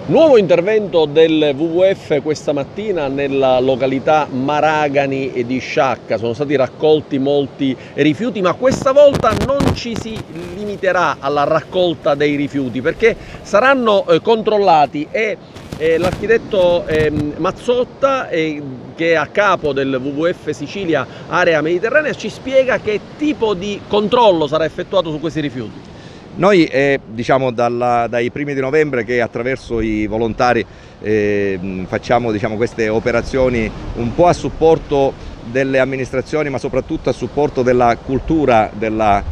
Nuovo intervento del WWF questa mattina nella località Maragani di Sciacca. Sono stati raccolti molti rifiuti, ma questa volta non ci si limiterà alla raccolta dei rifiuti, perché saranno controllati e l'architetto Mazzotta, che è a capo del WWF Sicilia Area Mediterranea, ci spiega che tipo di controllo sarà effettuato su questi rifiuti. Noi diciamo dai primi di novembre che attraverso i volontari facciamo queste operazioni un po' a supporto delle amministrazioni, ma soprattutto a supporto della cultura della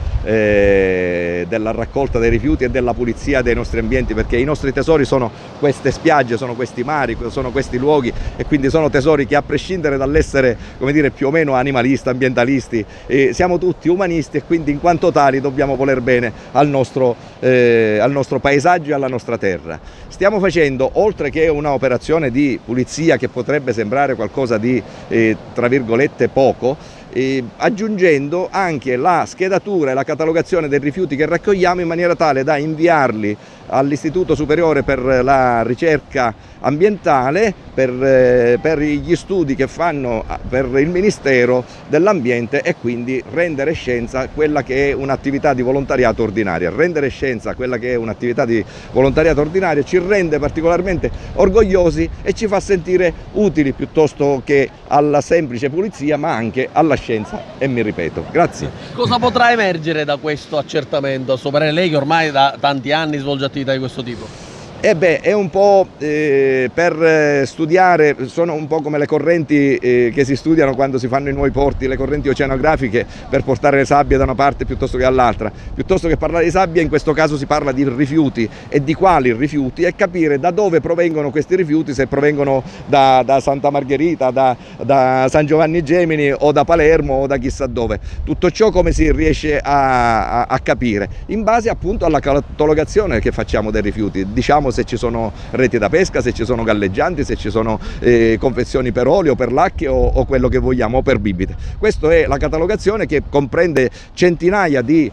raccolta dei rifiuti e della pulizia dei nostri ambienti, perché i nostri tesori sono queste spiagge, sono questi mari, sono questi luoghi, e quindi sono tesori che, a prescindere dall'essere, come dire, più o meno animalisti, ambientalisti, siamo tutti umanisti, e quindi in quanto tali dobbiamo voler bene al nostro paesaggio e alla nostra terra. Stiamo facendo, oltre che un'operazione di pulizia che potrebbe sembrare qualcosa di tra virgolette poco, aggiungendo anche la schedatura e la catalogazione dei rifiuti che raccogliamo, in maniera tale da inviarli all'Istituto Superiore per la Ricerca Ambientale per gli studi che fanno per il Ministero dell'Ambiente, e quindi rendere scienza quella che è un'attività di volontariato ordinaria. Rendere scienza quella che è un'attività di volontariato ordinaria ci rende particolarmente orgogliosi e ci fa sentire utili, piuttosto che alla semplice pulizia, ma anche alla scienza, e mi ripeto. Grazie. Cosa potrà emergere da questo accertamento, a suo parere, lei che ormai da tanti anni svolge attività di questo tipo? È un po' per studiare, sono un po' come le correnti che si studiano quando si fanno i nuovi porti, le correnti oceanografiche, per portare le sabbie da una parte piuttosto che dall'altra. Piuttosto che parlare di sabbia, in questo caso si parla di rifiuti, e di quali rifiuti, e capire da dove provengono questi rifiuti, se provengono da Santa Margherita, da San Giovanni Gemini, o da Palermo, o da chissà dove. Tutto ciò come si riesce a capire? In base appunto alla catalogazione che facciamo dei rifiuti. Diciamo, se ci sono reti da pesca, se ci sono galleggianti, se ci sono confezioni per olio, per lacche, o quello che vogliamo, o per bibite. Questa è la catalogazione, che comprende centinaia di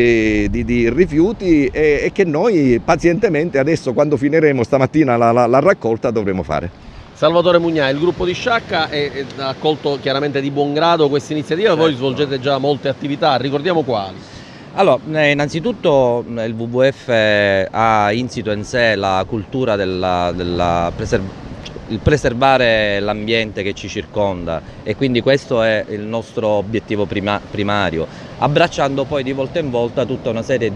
rifiuti, e che noi pazientemente adesso, quando finiremo stamattina la raccolta, dovremo fare. Salvatore Mugnai, il gruppo di Sciacca ha accolto chiaramente di buon grado questa iniziativa. Voi svolgete già molte attività, ricordiamo quali? Allora, innanzitutto il WWF ha insito in sé la cultura il preservare l'ambiente che ci circonda, e quindi questo è il nostro obiettivo primario, abbracciando poi di volta in volta tutta una serie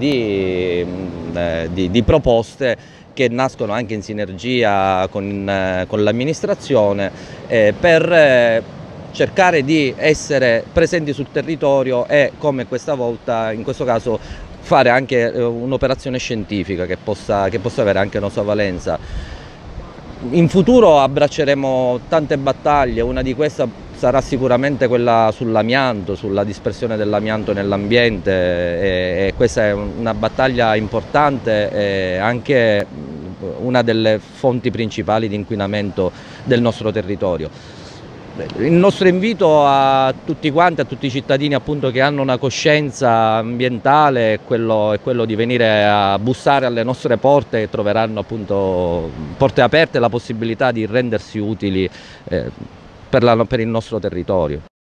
di proposte che nascono anche in sinergia con l'amministrazione, per cercare di essere presenti sul territorio, e come questa volta, in questo caso, fare anche un'operazione scientifica che possa avere anche una sua valenza. In futuro abbracceremo tante battaglie, una di queste sarà sicuramente quella sull'amianto, sulla dispersione dell'amianto nell'ambiente, e questa è una battaglia importante, e anche una delle fonti principali di inquinamento del nostro territorio. Il nostro invito a tutti quanti, a tutti i cittadini appunto che hanno una coscienza ambientale, è quello di venire a bussare alle nostre porte, e troveranno appunto porte aperte, la possibilità di rendersi utili per il nostro territorio.